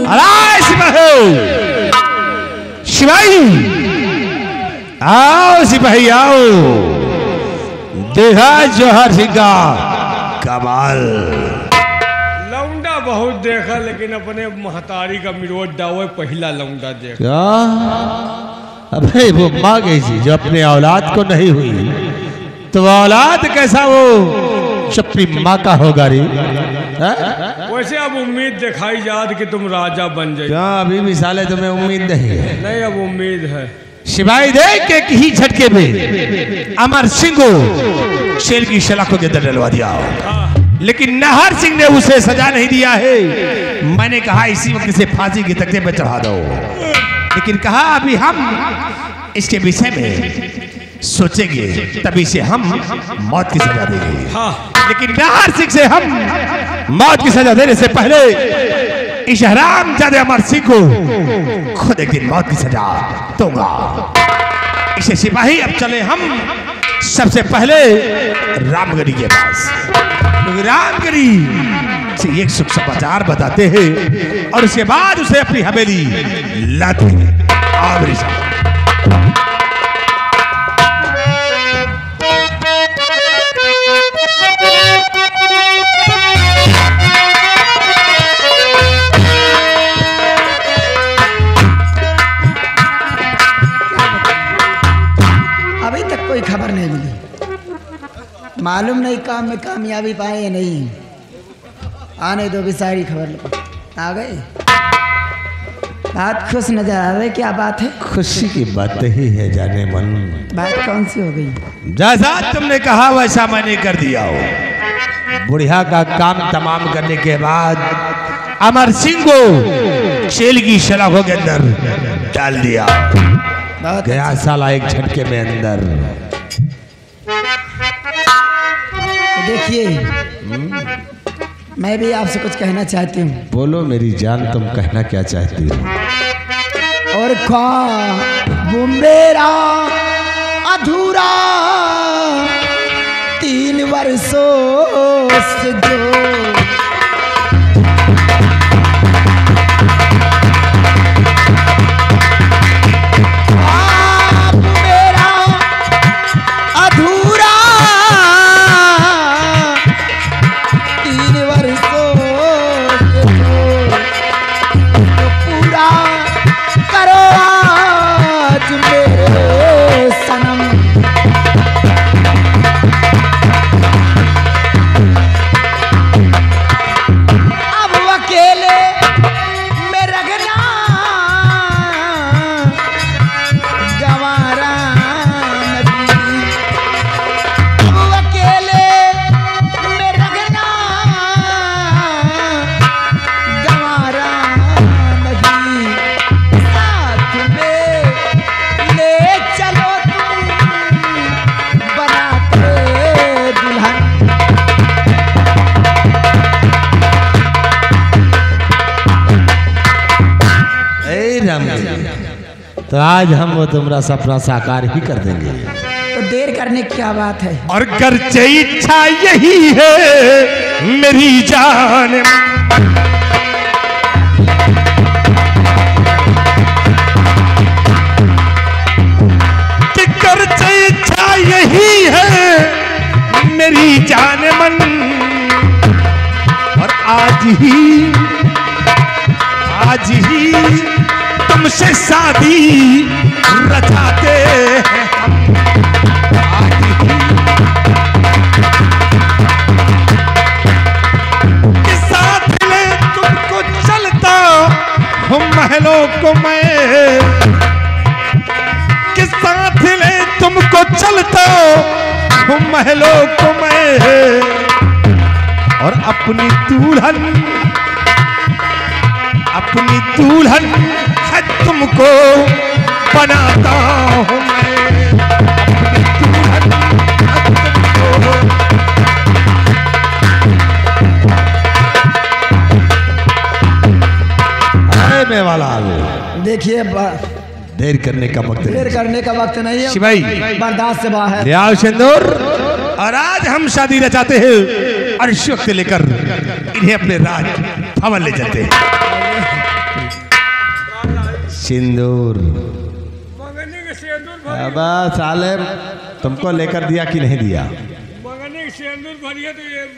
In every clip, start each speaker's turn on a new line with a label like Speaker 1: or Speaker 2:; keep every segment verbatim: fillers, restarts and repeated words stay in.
Speaker 1: अरे सिपाही सिपाही आओ सिपाही आओ, देखा जोहर सिंह का कमाल।
Speaker 2: लौंडा बहुत देखा लेकिन अपने महतारी का मिरोज डावे पहला लौंडा देखा।
Speaker 1: क्या? अबे वो माँ कैसी जो अपने औलाद को नहीं हुई, तो औलाद कैसा वो अपनी माँ का होगा रे?
Speaker 2: वैसे अब उम्मीद दिखाई जात कि तुम राजा बन जाए।
Speaker 1: क्या अभी भी साले तुम्हें उम्मीद नहीं है?
Speaker 2: नहीं अब उम्मीद है।
Speaker 1: सिपाही देख के ही झटके में अमर सिंह को शेर की सलाखों के अंदर डलवा दिया, लेकिन नाहर सिंह ने उसे सजा नहीं दिया है। मैंने कहा इसी वक्त से फांसी के तख्ते पर चढ़ा दो, लेकिन कहा अभी हम इसके विषय में सोचेंगे, तभी से हम मौत की सजा देंगे। हाँ। लेकिन नाहर सिंह से हम मौत की सजा देने से पहले इस हरामजादे अमर सिंह को खुद एक दिन मौत की सजा दूंगा। इसे सिपाही अब चले हम सबसे पहले रामगढ़ी के पास, क्योंकि रामगढ़ी से एक सुख समाचार बताते हैं और उसके बाद उसे अपनी हवेली लाते हैं।
Speaker 3: अभी तक कोई खबर नहीं मिली, मालूम नहीं काम में कामयाबी पाए या नहीं। आने दो भी सारी खबर आ गई। बात खुश नजर आ रही, क्या बात है?
Speaker 1: खुशी की बात ही है जाने मन।
Speaker 3: बात कौन सी हो गई?
Speaker 1: जैसा तुमने कहा वैसा मैंने कर दिया हो। बुढ़िया का काम तमाम करने के बाद अमर सिंह को जेल की सलाखों के अंदर डाल दिया। गया साला एक झटके में अंदर।
Speaker 3: तो देखिए मैं भी आपसे कुछ कहना चाहती हूँ।
Speaker 1: बोलो मेरी जान, तुम कहना क्या चाहती हो?
Speaker 3: और ख्वाब मेरा अधूरा तीन वर्षों से जो ख्वाब मेरा अधूरा तीन वर्षों से जो पूरा करो आज मेरे सनम। अब अकेले में रखना गंवारा नहीं, अब अकेले में रखना गंवारा नहीं। साथ में ले चलो तुम बनाते दुल्हन।
Speaker 1: ए राम, तो आज हम वो तुम्हारा सपना साकार ही कर देंगे।
Speaker 3: तो देर करने की क्या बात है?
Speaker 1: और गर्चे इच्छा यही है मेरी जान, कि गर्चे इच्छा यही है मेरी जान मन। और आज ही आज ही तुमसे शादी रचाते हैं हम। आज ही के साथ ले तुमको चलता हूँ महलों को मैं, के साथ ले तुमको चलता हूँ महलों को मैं। और अपनी दुल्हन अपनी दुल्हन है तुमको बनाता हूँ मैं। अपनी दुल्हन है तुमको। मैं वाला
Speaker 3: देखिए
Speaker 1: देर करने का वक्त
Speaker 3: देर करने का वक्त नहीं है
Speaker 1: शिवाई,
Speaker 3: बर्दाश्त से बाहर।
Speaker 1: ले आओ सिंदूर, और आज हम शादी रचाते हैं और इस वक्त लेकर इन्हें अपने राज भवन ले चलते हैं। सिंदूर।
Speaker 2: मंगनी के सिंदूर भरी
Speaker 1: अब साले तुमको लेकर दिया कि नहीं दिया?
Speaker 2: मंगनी के सिंदूर भरिए तो ये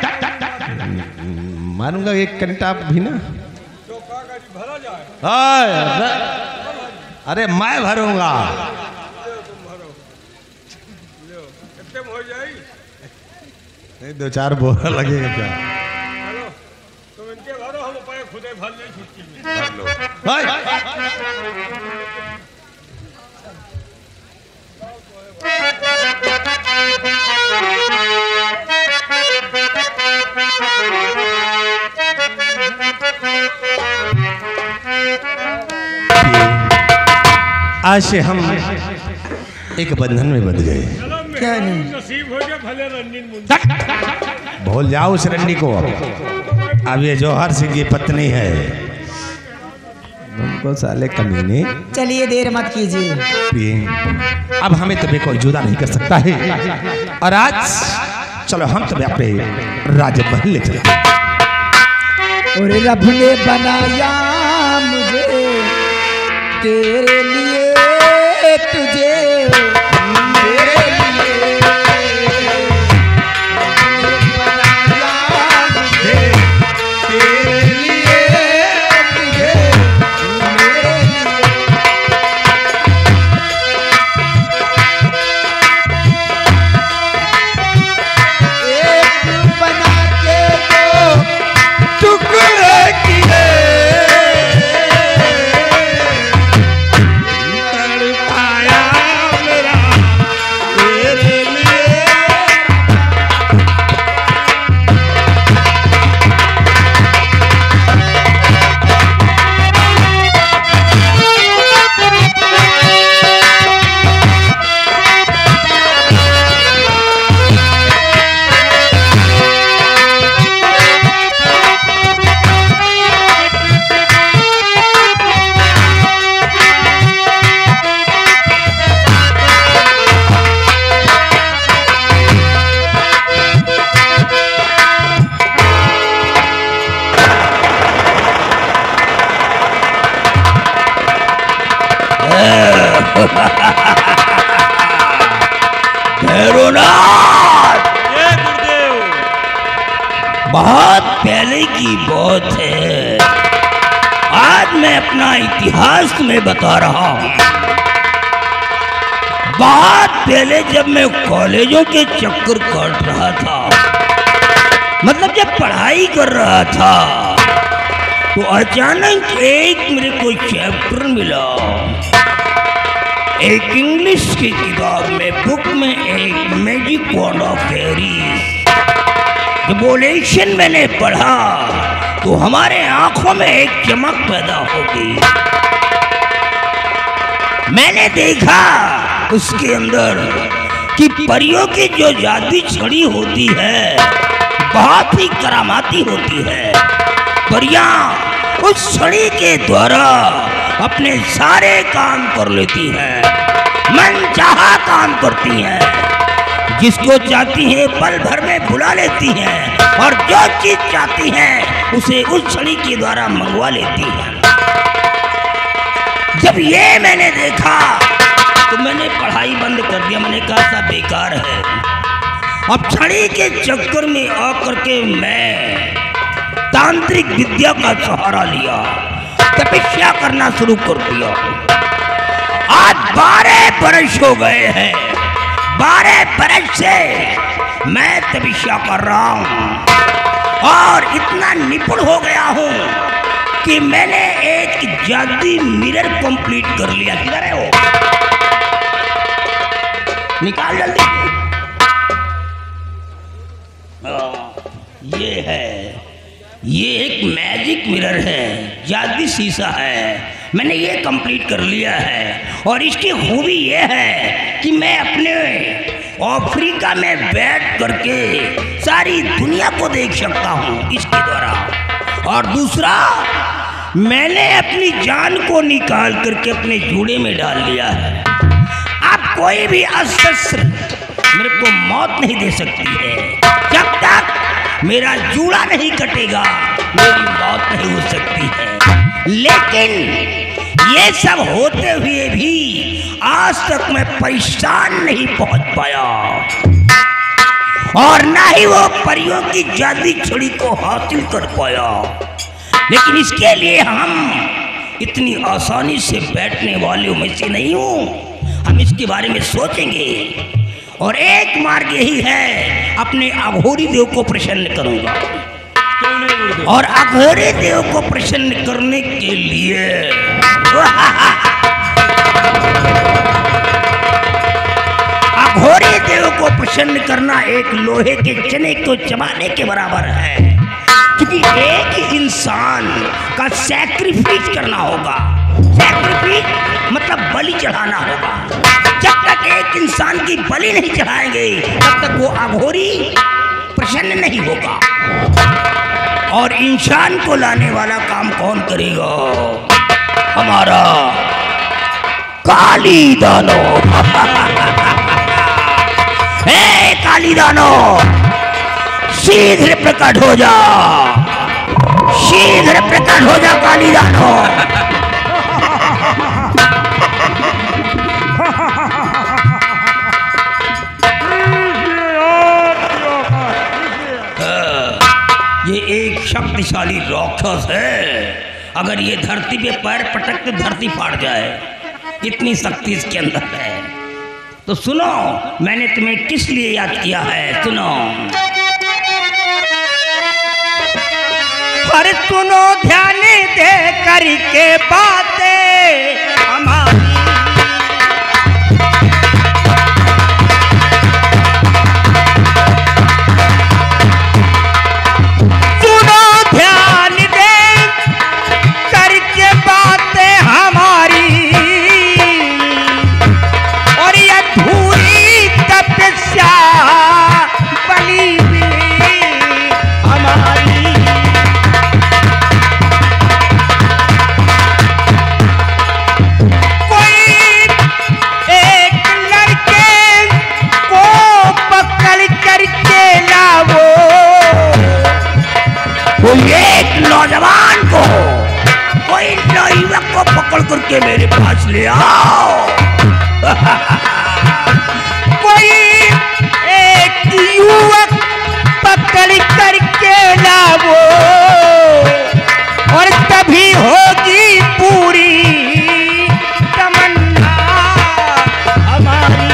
Speaker 1: मारूंगा एक घंटा भी ना।
Speaker 2: तो का का जी भरा जाए।
Speaker 1: हाय, अरे- अरे मैं भरूंगा।
Speaker 2: ले तुम भरो ले कितने में हो जाई।
Speaker 1: नहीं दो चार बोरा लगेगा क्या?
Speaker 2: चलो तुम इनके भरो हम अपने खुदे भर ले छुट्टी में।
Speaker 1: हाय। आज से हम एक बंधन में बंध गए।
Speaker 2: चलो
Speaker 3: क्या
Speaker 2: मेरा
Speaker 3: नहीं?
Speaker 2: नसीब हो जाए भले रंगीन मुंडी।
Speaker 1: भूल जाओ उस रंडी को। अब अब ये जौहर सिंह की पत्नी है। तुमको साले कमीने
Speaker 3: चलिए देर मत कीजिए।
Speaker 1: प्रिय, अब हमें तुम्हें कोई जुदा नहीं कर सकता है। और आज चलो हम तुम्हें अपने राजमहल ले चले।
Speaker 3: और रब ने बनाया मुझे तेरे लिए, तुझे मेरे लिए। रब ने बनाया मुझे तेरे लिए, तुझे मेरे लिए। एक बना के दो
Speaker 1: टुकड़े किए तड़पाया मेरा तेरे लिए।
Speaker 4: ये गुरुदेव बहुत पहले की बात है। आज मैं अपना इतिहास तुम्हें बता रहा हूँ। बहुत पहले जब मैं कॉलेजों के चक्कर काट रहा था, मतलब जब पढ़ाई कर रहा था, तो अचानक एक मेरे को चैप्टर मिला। एक इंग्लिश की किताब में, बुक में, एक मैजिक वर्ड ऑफ फेरीज। जब वो लेक्शन मैंने पढ़ा तो हमारे आंखों में एक चमक पैदा हो गई। मैंने देखा उसके अंदर कि परियों की जो जादुई छड़ी होती है बहुत ही करामाती होती है। परियां उस छड़ी के द्वारा अपने सारे काम कर लेती हैं, मनचाहा काम करती हैं। जिसको चाहती हैं पल भर में बुला लेती हैं, और जो चीज चाहती हैं उसे उस छड़ी के द्वारा मंगवा लेती हैं। जब ये मैंने देखा तो मैंने पढ़ाई बंद कर दिया। मैंने कहा था बेकार है। अब छड़ी के चक्कर में आकर के मैं तांत्रिक विद्या का सहारा लिया, तपस्या करना शुरू कर दिया। आज बारह बरस हो गए हैं। बारह बरस से मैं तपस्या कर रहा हूँ और इतना निपुण हो गया हूँ कि मैंने एक जादुई मिरर कंप्लीट कर लिया। किधर है वो? निकाल जल्दी। ये है, ये एक मैजिक मिरर है, जादुई शीशा है। मैंने ये कंप्लीट कर लिया है और इसकी खूबी ये है कि मैं अपने अफ्रीका में बैठ करके सारी दुनिया को देख सकता हूँ इसके द्वारा। और दूसरा, मैंने अपनी जान को निकाल करके अपने जूड़े में डाल लिया है। अब कोई भी अस्त्र मेरे को मौत नहीं दे सकती है। जब तक मेरा जूड़ा नहीं कटेगा मेरी मौत नहीं हो सकती है। लेकिन ये सब होते हुए भी आज तक मैं परेशान नहीं पहुंच पाया और ना ही वो परियों की जादुई छड़ी को हासिल कर पाया। लेकिन इसके लिए हम इतनी आसानी से बैठने वाले में से नहीं हूं। हम इसके बारे में सोचेंगे और एक मार्ग यही है, अपने अघोरी देव को प्रसन्न करूंगा। और अघोरी देव को प्रसन्न करने के लिए अघोरी देव को प्रसन्न करना एक लोहे के चने को चबाने के बराबर है, क्योंकि एक इंसान का सैक्रिफाइस करना होगा। सैक्रिफाइस मतलब बलि चढ़ाना होगा। जब तक एक इंसान की बलि नहीं चढ़ाएंगे तब तक वो अघोरी प्रसन्न नहीं होगा। और इंसान को लाने वाला काम कौन करेगा? हमारा काली दानो। हे काली दानो, शीघ्र प्रकट हो जा, शीघ्र प्रकट हो जा काली दानो। ये एक शक्तिशाली राक्षस है। अगर ये धरती पे पैर पटक तो धरती फाड़ जाए, इतनी शक्ति इसके अंदर है। तो सुनो, मैंने तुम्हें किस लिए याद किया है, सुनो। पर सुनो ध्यान दे करके बातें हमारी, सुनो ध्यान दे करके बातें हमारी, और ये अधूरी तपस्या बलि हमारी। कोई एक नौजवान को, कोई नौयुवक को पकड़ करके मेरे पास ले आओ। कोई एक युवक पकड़ करके लाओ, और तभी होगी पूरी तमन्ना हमारी।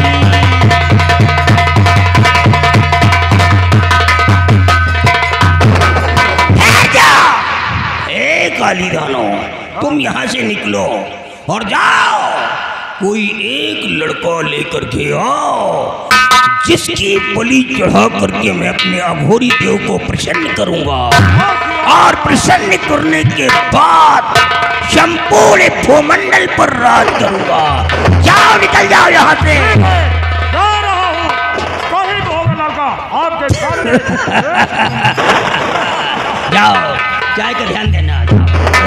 Speaker 4: काली दानो, तुम यहाँ से निकलो और जाओ, कोई एक लड़का लेकर के आओ, जिसकी बलि चढ़ा करके मैं अपने अघोरी देव को प्रसन्न करूंगा। और प्रसन्न करने के बाद संपूर्ण भूमंडल पर राज करूंगा। जाओ, निकल जाओ यहाँ से।
Speaker 5: जा रहा हूँ, कोई तो होगा लड़का आपके सामने।
Speaker 4: जाओ, चाय का ध्यान देना।